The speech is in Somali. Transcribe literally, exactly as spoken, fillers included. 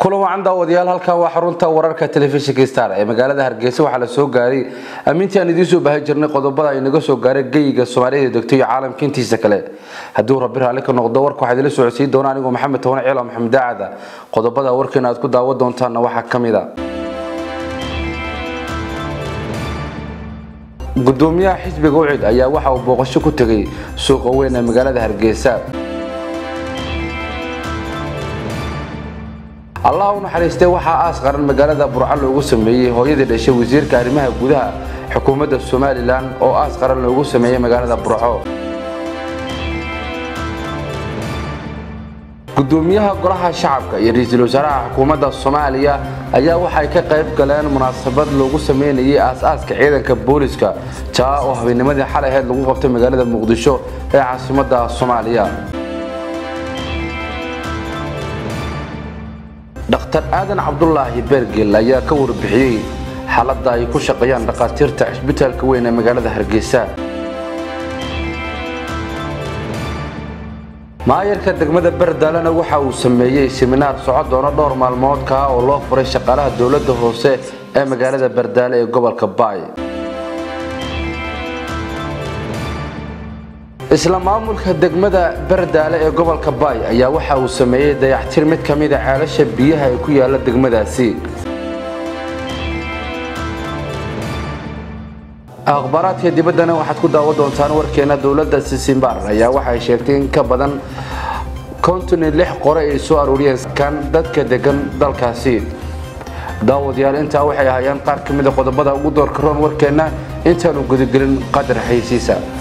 kulan wacan daawadayaal halka waa xarunta wararka telefishinka Star ee magaalada Hargeysa waxa la soo gaaray amintii aan idin soo baahi jirnay qodobada ay naga soo gaaray geeyiga Soomaaliyeed degto iyo caalamka intiisa kale hadii Rabbi raali ka noqdo warku waxa idin soo codsiin doona anigu Maxamed Toona Ciilo Maxamed Daacada qodobada warkeena aad ku daawan doontaan waxa kamid ah gudoomiyaha xisbiga U C I D ayaa waxa uu booqasho ku tagay suuqa weyn ee magaalada Hargeysa الله ونحرسته وحا أصغر المجالة برعل وجسمية هو يدي الشيء وزير كريمها جودها حكومة الصومال الآن أو أصغر الوجسمية مجالة برعو قدوميها قرحة الشعب يريد الوزراء حكومة الصومالية أيها وحي كقريب كلام مناسبات الوجسمية اللي أساس كعيدا كبوليسكا جاء وهبين مدى حالة هذا الوقت مجالة مقدشو هي عاصمة الصومالية دكتور آدن عبد الله برجل ayaa ka warbixiyay xaaladda ay ku shaqeeyaan dhaqaatiirta isbitaalka weyn ee magaalada Hargeysa maayirka degmada Bardalana waxa uu sameeyay siminaar socod doona dhowr maalmood ka oo loo furay shaqaalaha dawladda hoose ee magaalada Bardale ee gobolka Baay isla maamulka degmada Bardale ee gobolka Baay ayaa waxa uu sameeyay dayactir mid kamid ah ceelasha biyaha ee ku yaala degmadaasi akhbaraadka dibadana waxaad ku daawan doontaan warkeena dawladda Sisiimbar ayaa waxa ay sheegtay in ka badan konton iyo lix qore ay soo aruuriyeen kan dadka degan dalkaasi daawadayaal inta waxay hayaan qaar kamid ah qodobada ugu doorka roon warkeena intaanu gudagelin qadar xaysiisa